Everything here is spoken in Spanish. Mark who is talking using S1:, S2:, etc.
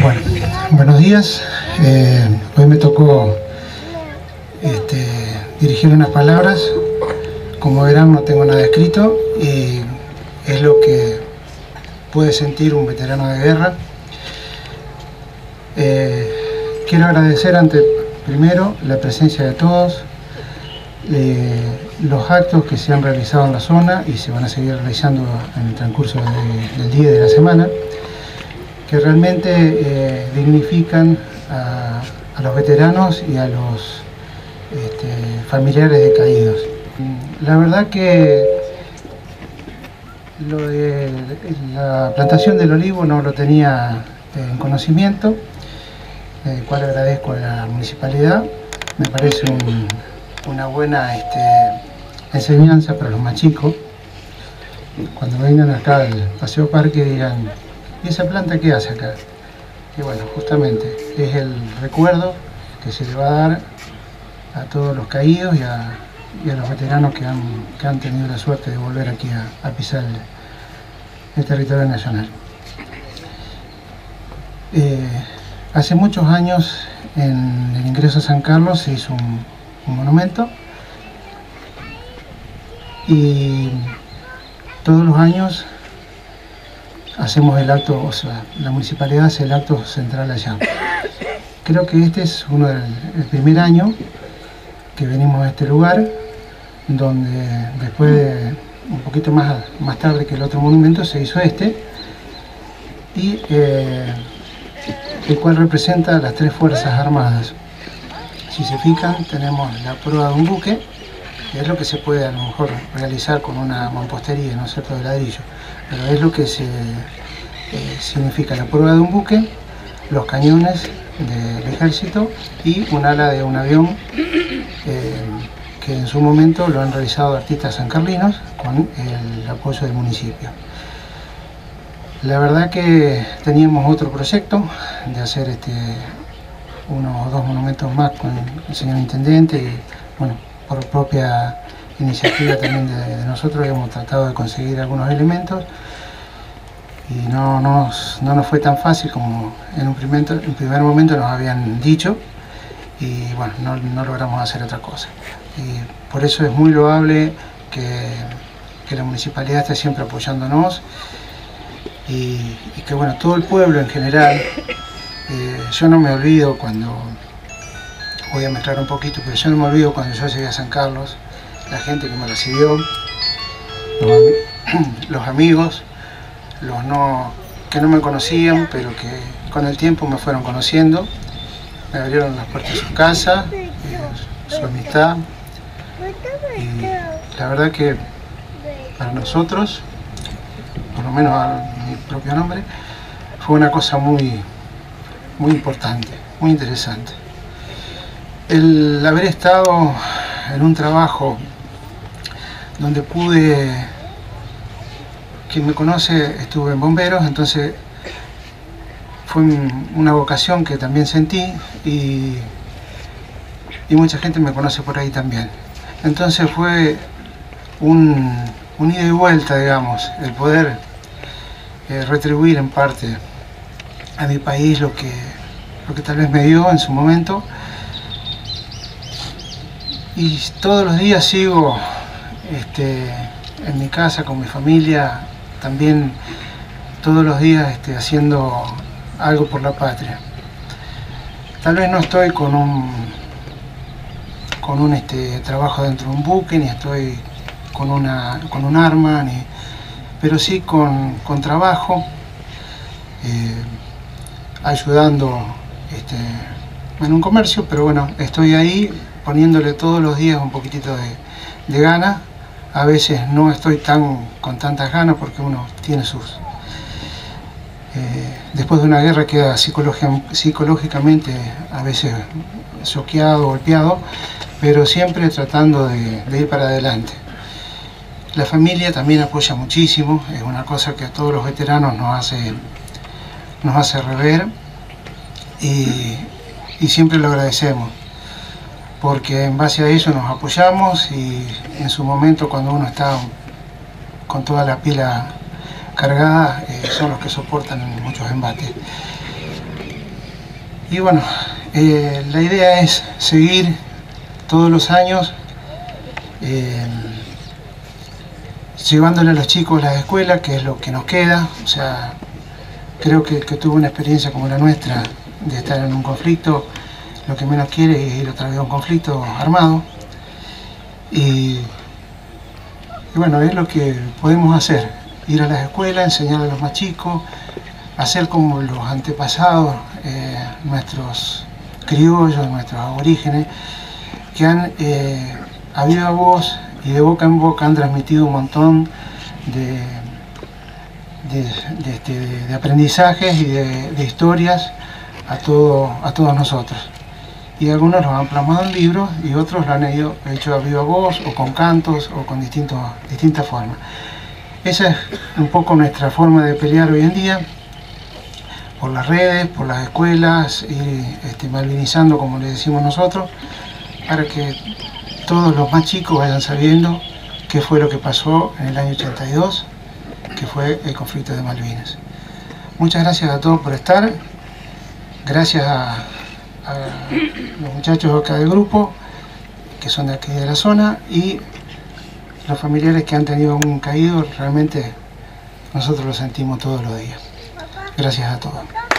S1: Bueno, buenos días. Hoy me tocó dirigir unas palabras. Como verán, no tengo nada escrito y es lo que puede sentir un veterano de guerra. Quiero agradecer primero la presencia de todos, los actos que se han realizado en la zona y se van a seguir realizando en el transcurso del día y de la semana, que realmente dignifican a los veteranos y a los familiares de caídos. La verdad que lo de la plantación del olivo no lo tenía en conocimiento, del cual agradezco a la municipalidad. Me parece una buena enseñanza para los más chicos. Cuando vengan acá al Paseo Parque digan: ¿y esa planta qué hace acá? Y bueno, justamente es el recuerdo que se le va a dar a todos los caídos y a los veteranos que han tenido la suerte de volver aquí a pisar el territorio nacional. Hace muchos años en el ingreso a San Carlos se hizo un monumento y todos los años hacemos el acto, o sea, la municipalidad hace el acto central allá. Creo que este es el primer año que venimos a este lugar, donde después de un poquito más tarde que el otro monumento se hizo y el cual representa a las tres fuerzas armadas. Si se fijan, tenemos la proa de un buque, que es lo que se puede a lo mejor realizar con una mampostería, ¿no es cierto?, de ladrillo, pero es lo que significa la proa de un buque, los cañones del ejército y un ala de un avión que en su momento lo han realizado artistas sancarlinos con el apoyo del municipio. La verdad que teníamos otro proyecto de hacer unos o dos monumentos más con el señor intendente y bueno, por propia iniciativa también de nosotros hemos tratado de conseguir algunos elementos y no nos fue tan fácil como en un primer momento nos habían dicho y bueno, no logramos hacer otra cosa. Y por eso es muy loable que la municipalidad esté siempre apoyándonos y que bueno, todo el pueblo en general, yo no me olvido cuando, voy a mezclar un poquito, pero yo no me olvido cuando yo llegué a San Carlos, la gente que me recibió, los amigos, que no me conocían, pero que con el tiempo me fueron conociendo, me abrieron las puertas de su casa, su amistad, y la verdad que para nosotros, por lo menos a mi propio nombre, fue una cosa muy importante, muy interesante. El haber estado en un trabajo donde quien me conoce, estuve en bomberos, entonces fue una vocación que también sentí y mucha gente me conoce por ahí también. Entonces fue un ida y vuelta, digamos, el poder retribuir en parte a mi país lo que tal vez me dio en su momento. Y todos los días sigo en mi casa con mi familia, también todos los días haciendo algo por la patria. Tal vez no estoy con un trabajo dentro de un buque, ni estoy con un arma, pero sí con trabajo, ayudando en un comercio, pero bueno, estoy ahí poniéndole todos los días un poquitito de gana. A veces no estoy con tantas ganas porque uno tiene después de una guerra queda psicológicamente a veces choqueado, golpeado, pero siempre tratando de ir para adelante. La familia también apoya muchísimo, es una cosa que a todos los veteranos nos hace rever y siempre lo agradecemos, porque en base a eso nos apoyamos y en su momento cuando uno está con toda la pila cargada son los que soportan muchos embates. Y bueno, la idea es seguir todos los años llevándole a los chicos a las escuelas, que es lo que nos queda. O sea, creo que tuve una experiencia como la nuestra de estar en un conflicto, lo que menos quiere es ir otra vez a un conflicto armado. Y bueno, es lo que podemos hacer, ir a las escuelas, enseñar a los más chicos, hacer como los antepasados, nuestros criollos, nuestros aborígenes, que han a viva voz y de boca en boca han transmitido un montón de aprendizajes y de historias a todos nosotros. Y algunos los han plasmado en libros y otros lo han hecho a viva voz o con cantos o con distintas formas. Esa es un poco nuestra forma de pelear hoy en día, por las redes, por las escuelas, y malvinizando, como le decimos nosotros, para que todos los más chicos vayan sabiendo qué fue lo que pasó en el año 82, que fue el conflicto de Malvinas. Muchas gracias a todos por estar, gracias a los muchachos acá del grupo, que son de aquí de la zona, y los familiares que han tenido un caído, realmente nosotros lo sentimos todos los días. Gracias a todos.